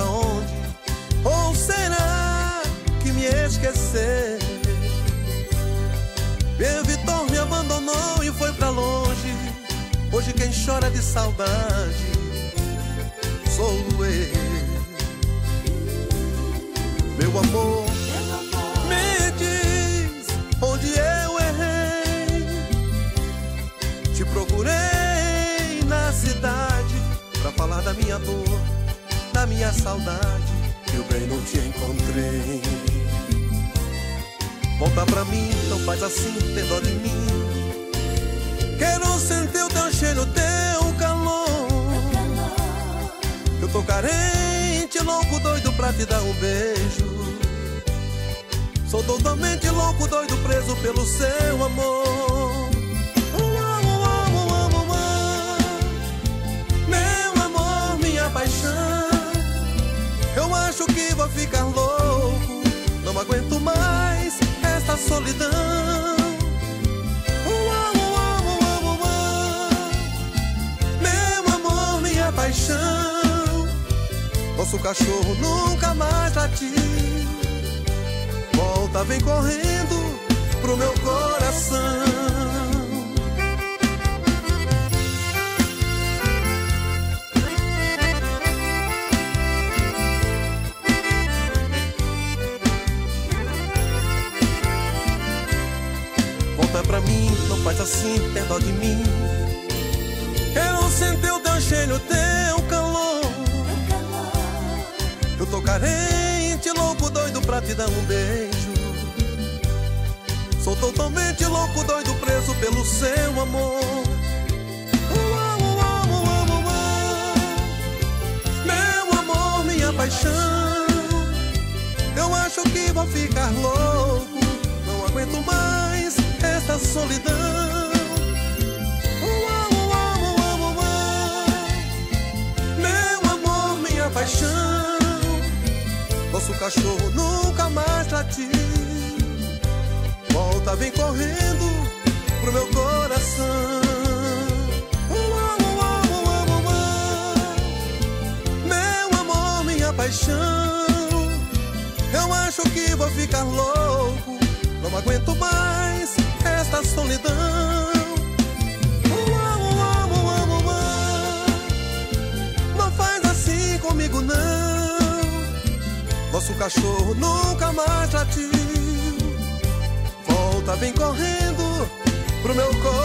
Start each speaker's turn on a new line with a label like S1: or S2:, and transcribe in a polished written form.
S1: pra onde? Ou será que me esqueceu? Meu Vitor me abandonou e foi pra longe. Hoje quem chora de saudade sou eu. Meu amor, me diz onde eu errei. Te procurei na cidade pra falar da minha dor, da minha saudade. Meu bem, não te encontrei. Volta pra mim, não faz assim, tem dó de mim. Quero sentir o teu cheiro, teu calor. Eu tô carente, louco, doido pra te dar um beijo. Sou totalmente louco, doido, preso pelo seu amor. Meu amor, minha paixão. Eu acho que vou ficar louco. Não aguento mais esta solidão. Meu amor, minha paixão. Nosso cachorro nunca mais latiu. Volta, vem correndo pro meu coração. Volta pra mim, não faz assim, tem dó de mim. Quero sentir o teu cheiro, teu calor. Eu tô carente, louco, doido pra te dar um beijo. Sou totalmente louco, doido, preso pelo seu amor. Meu amor, minha paixão. Eu acho que vou ficar louco. Não aguento mais esta solidão. Meu amor, minha paixão. Nosso cachorro nunca mais latiu. Volta, vem correndo pro meu coração. Meu amor, minha paixão. Eu acho que vou ficar louco. Não aguento mais esta solidão. Não faz assim comigo não. Nosso cachorro nunca mais latiu. Volta, vem correndo pro meu coração.